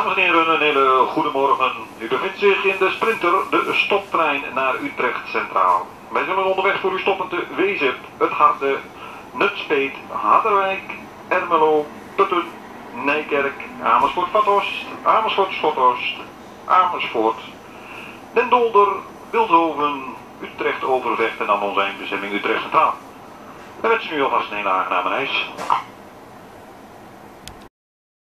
Dames en heren, een hele goede morgen. U bevindt zich in de Sprinter, de stoptrein naar Utrecht Centraal. Wij zullen onderweg voor u stoppen te Wezep, Het Harde, Nutspeet, Harderwijk, Ermelo, Putten, Nijkerk, Amersfoort-Vathorst, Amersfoort-Schothorst, Amersfoort, Den Dolder, Wildhoven, Utrecht-Overvecht en dan onze eindbestemming Utrecht Centraal. We wensen u alvast een hele aangename reis.